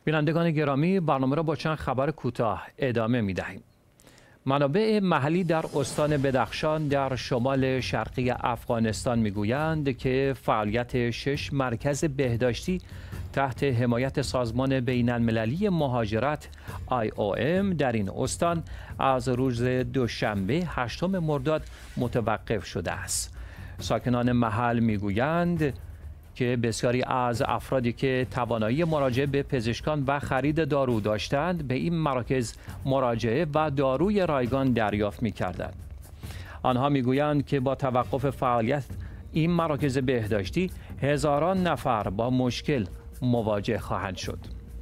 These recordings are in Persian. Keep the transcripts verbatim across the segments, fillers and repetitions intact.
بینندگان گرامی، برنامه را با چند خبر کوتاه ادامه می دهیم. منابع محلی در استان بدخشان در شمال شرقی افغانستان میگویند که فعالیت شش مرکز بهداشتی تحت حمایت سازمان بین المللی مهاجرت آی او ام در این استان از روز دوشنبه هشتم مرداد متوقف شده است. ساکنان محل میگویند که بسیاری از افرادی که توانایی مراجعه به پزشکان و خرید دارو داشتند به این مراکز مراجعه و داروی رایگان دریافت می‌کردند. آنها می‌گویند که با توقف فعالیت این مراکز بهداشتی هزاران نفر با مشکل مواجه خواهند شد.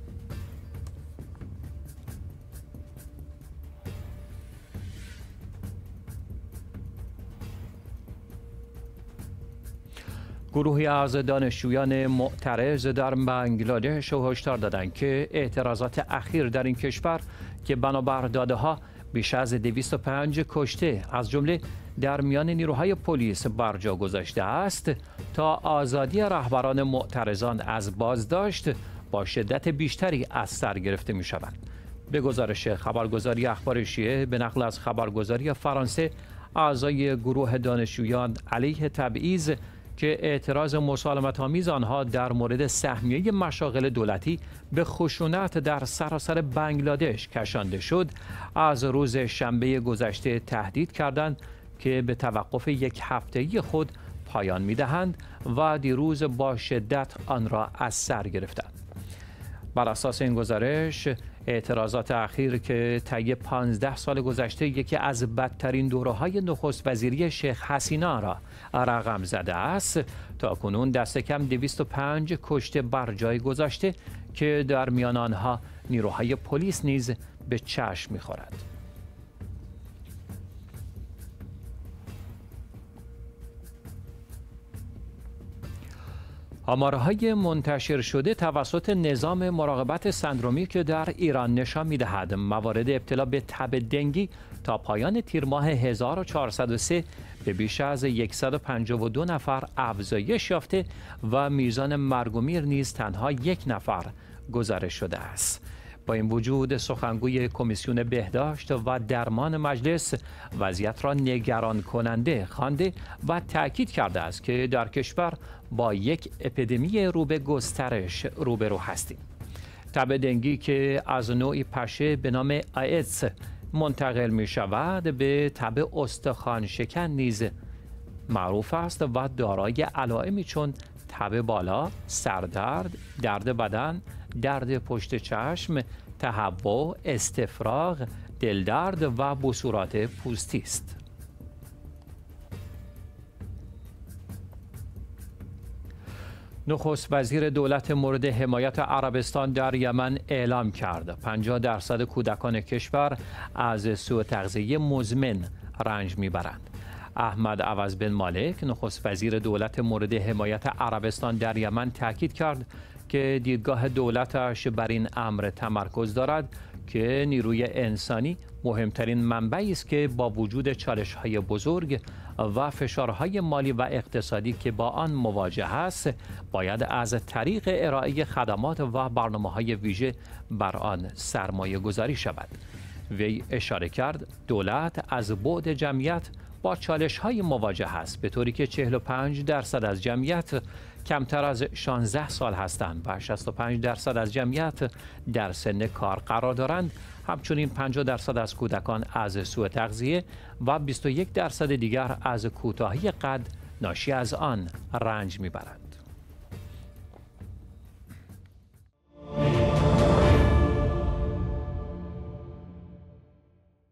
گروهی از دانشجویان معترض در بنگلادش هشدار دادند که اعتراضات اخیر در این کشور که بنابر داده‌ها بیش از دویست و پنج کشته از جمله در میان نیروهای پلیس بر جا گذاشته است تا آزادی رهبران معترضان از بازداشت با شدت بیشتری از سر گرفته می شوند. به گزارش خبرگزاری اخبار شیعه به نقل از خبرگزاری فرانسه، اعضای گروه دانشجویان علیه تبعیض که اعتراض مسالمت‌آمیز آنها در مورد سهمیه مشاغل دولتی به خشونت در سراسر بنگلادش کشانده شد، از روز شنبه گذشته تهدید کردند که به توقف یک هفته‌ای خود پایان می‌دهند و دیروز با شدت آن را از سر گرفتند. بر اساس این گزارش، اعتراضات اخیر که طی پانزده سال گذشته یکی از بدترین دوره‌های نخست وزیری شیخ حسینا را رقم زده است، تا کنون دست کم دویست و پنج کشته بر جای گذاشته که در میان آنها نیروهای پلیس نیز به چشم می‌خورد. آمارهای منتشر شده توسط نظام مراقبت سندرومی که در ایران نشان می‌دهد موارد ابتلا به تب دنگی تا پایان تیر ماه هزار و چهارصد و سه به بیش از صد و پنجاه و دو نفر افزایش یافته و میزان مرگ و میر نیز تنها یک نفر گزارش شده است. با این وجود سخنگوی کمیسیون بهداشت و درمان مجلس وضعیت را نگران کننده خوانده و تأکید کرده است که در کشور با یک اپیدمی رو به گسترش روبرو هستیم. تب دنگی که از نوعی پشه به نام آیدز منتقل می شود به تب استخوان شکن نیز معروف است و دارای علائمی چون تب بالا، سردرد، درد بدن، درد پشت چشم، تهوع، استفراغ، دلدرد و بصورات پوستی است. نخست وزیر دولت مورد حمایت عربستان در یمن اعلام کرد پنجاه درصد کودکان کشور از سوء تغذیه مزمن رنج میبرند. احمد عوض بن مالک، نخست وزیر دولت مورد حمایت عربستان در یمن، تاکید کرد که دیدگاه دولتش بر این امر تمرکز دارد که نیروی انسانی مهمترین منبعی است که با وجود چالش‌های بزرگ و فشارهای مالی و اقتصادی که با آن مواجه است، باید از طریق ارائه خدمات و برنامه‌های ویژه بر آن سرمایه گذاری شود. وی اشاره کرد دولت از بعد جمعیت با چالش‌های مواجه است، به طوری که چهل و پنج درصد از جمعیت کمتر از شانزده سال هستند و شصت و پنج درصد از جمعیت در سن کار قرار دارند. همچنین پنجاه درصد از کودکان از سوء تغذیه و بیست و یک درصد دیگر از کوتاهی قد ناشی از آن رنج میبرند.